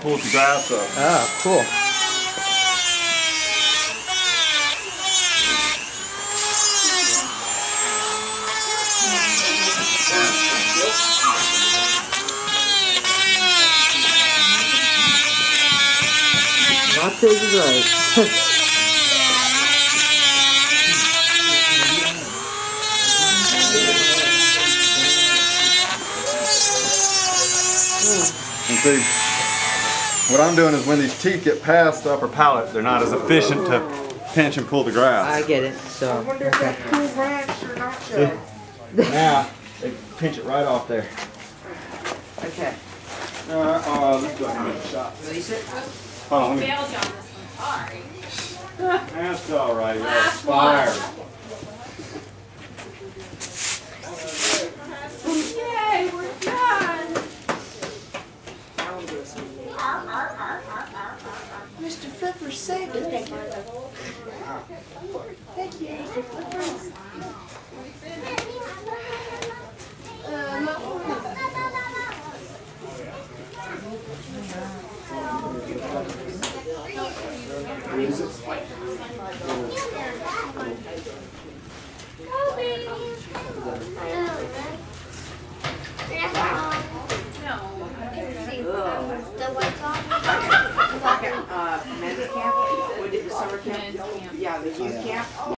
Pulls the grass up. Oh, cool. Not taking right. And see, what I'm doing is when these teeth get past the upper palate, they're not as efficient to pinch and pull the grass. I get it. So. I wonder if that cool ranch or not show. Now, they pinch it right off there. Okay. Let's go ahead and make a shot. Release it. Hold on, let me. Failed you on this one. Sorry. That's all right. You're Last fired. Yay, we're done. Mr. Flipper saved it. Thank you. Thank you, Mr. Flipper. Men's camp? We did the summer camp? Yeah, the youth camp.